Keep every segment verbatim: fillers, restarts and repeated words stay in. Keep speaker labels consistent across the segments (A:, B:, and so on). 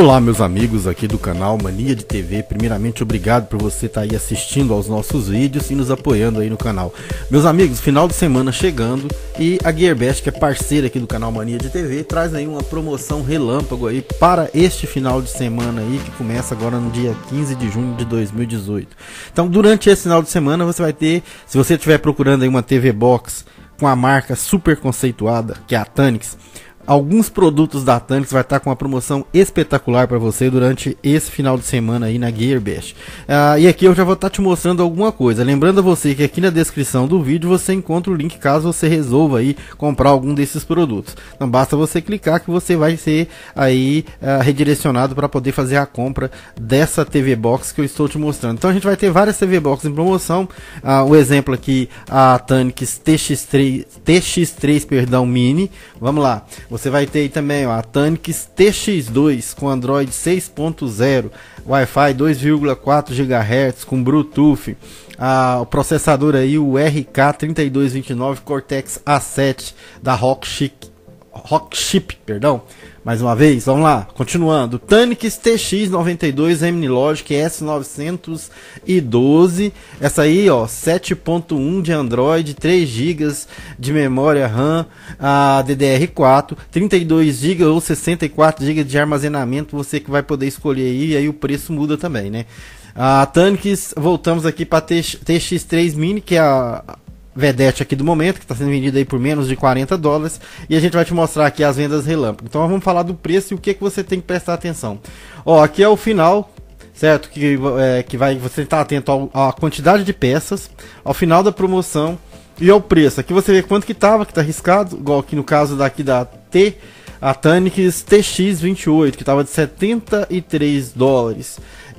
A: Olá meus amigos aqui do canal Mania de T V, primeiramente obrigado por você estar aí assistindo aos nossos vídeos e nos apoiando aí no canal. Meus amigos, final de semana chegando e a Gearbest, que é parceira aqui do canal Mania de T V, traz aí uma promoção relâmpago aí para este final de semana aí, que começa agora no dia quinze de junho de dois mil e dezoito. Então durante esse final de semana você vai ter, se você estiver procurando aí uma T V Box com a marca super conceituada, que é a Tanix, alguns produtos da Tanix vai estar com uma promoção espetacular para você durante esse final de semana aí na Gearbest. Ah, e aqui eu já vou estar te mostrando alguma coisa. Lembrando a você que aqui na descrição do vídeo você encontra o link caso você resolva aí comprar algum desses produtos. Então basta você clicar que você vai ser aí ah, redirecionado para poder fazer a compra dessa T V Box que eu estou te mostrando. Então a gente vai ter várias T V Box em promoção. Ah, o exemplo aqui, a Tanix T X três, T X três perdão, Mini. Vamos lá. Você vai ter aí também ó, a Tanix T X dois com Android seis ponto zero, Wi-Fi dois vírgula quatro gigahertz com Bluetooth, ah, o processador aí o R K três dois dois nove Cortex A sete da Rockchip, Rockchip, perdão. Mais uma vez, vamos lá, continuando. Tanix T X noventa e dois M-Logic S novecentos e doze. Essa aí, ó, sete ponto um de Android, três gigas de memória RAM, a D D R quatro, trinta e dois gigas ou sessenta e quatro gigas de armazenamento, você que vai poder escolher aí, e aí o preço muda também, né? A Tanix, voltamos aqui para T X três Mini, que é a vedete aqui do momento, que está sendo vendida aí por menos de quarenta dólares, e a gente vai te mostrar aqui as vendas relâmpago. Então vamos falar do preço e o que que você tem que prestar atenção. Ó, aqui é o final, certo? Que, é, que vai, você está atento ao, à quantidade de peças, ao final da promoção e ao preço. Aqui você vê quanto que estava, que está arriscado, igual aqui no caso daqui da T, a Tanix T X vinte e oito, que estava de setenta e três dólares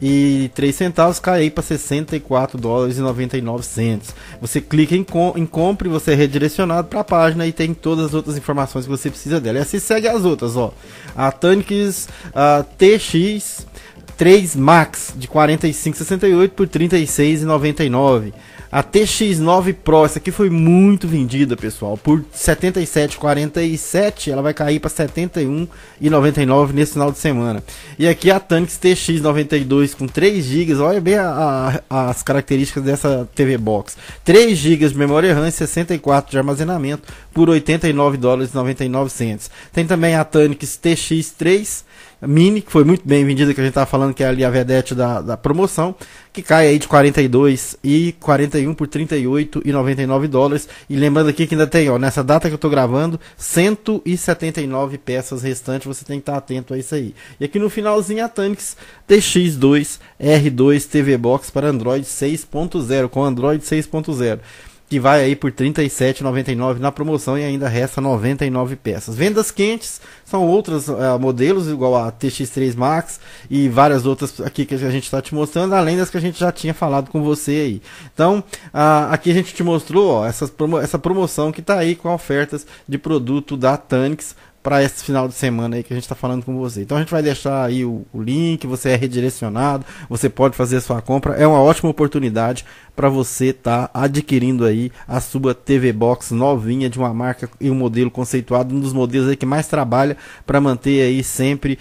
A: e três centavos, cai aí para sessenta e quatro dólares e noventa e nove centavos. Você clica em, com, em compre, você é redirecionado para a página e tem todas as outras informações que você precisa dela. E assim segue as outras, ó. A Tanix a T X três Max de quarenta e cinco reais e sessenta e oito centavos por trinta e seis reais e noventa e nove centavos. A T X nove Pro, essa aqui foi muito vendida, pessoal, por setenta e sete reais e quarenta e sete centavos, ela vai cair para setenta e um reais e noventa e nove centavos nesse final de semana. E aqui a Tanix T X noventa e dois com três gigas, olha bem a, a, as características dessa T V Box. três gigas de memória RAM e sessenta e quatro de armazenamento por oitenta e nove dólares e noventa e nove centavos. Tem também a Tanix T X três Mini, que foi muito bem vendida, que a gente estava falando que é ali a vedete da, da promoção, que cai aí de quarenta e dois e quarenta e um por trinta e oito e noventa e nove dólares. E lembrando aqui que ainda tem, ó, nessa data que eu estou gravando, cento e setenta e nove peças restantes, você tem que estar atento a isso aí. E aqui no finalzinho a Tanix T X dois R dois T V Box para Android seis ponto zero, com Android seis ponto zero. Que vai aí por trinta e sete reais e noventa e nove centavos na promoção e ainda resta noventa e nove peças. Vendas quentes são outros uh, modelos, igual a T X três Max e várias outras aqui que a gente está te mostrando, além das que a gente já tinha falado com você aí. Então, uh, aqui a gente te mostrou ó, essas promo essa promoção que está aí com ofertas de produto da Tanix para esse final de semana aí que a gente está falando com você. Então a gente vai deixar aí o, o link, você é redirecionado, você pode fazer a sua compra, é uma ótima oportunidade para você estar tá adquirindo aí a sua T V Box novinha de uma marca e um modelo conceituado, um dos modelos aí que mais trabalha para manter aí sempre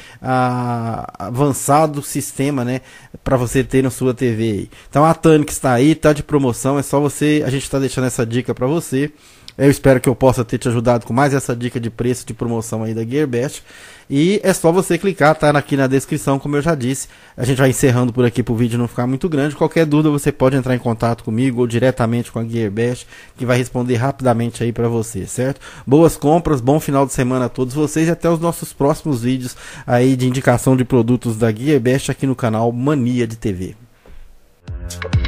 A: a, avançado o sistema, né, para você ter na sua T V aí. Então a Tanix está aí, tá de promoção, é só você, a gente está deixando essa dica para você. Eu espero que eu possa ter te ajudado com mais essa dica de preço de promoção aí da Gearbest. E é só você clicar, tá aqui na descrição, como eu já disse. A gente vai encerrando por aqui para o vídeo não ficar muito grande. Qualquer dúvida você pode entrar em contato comigo ou diretamente com a Gearbest, que vai responder rapidamente aí para você, certo? Boas compras, bom final de semana a todos vocês e até os nossos próximos vídeos aí de indicação de produtos da Gearbest aqui no canal Mania de T V.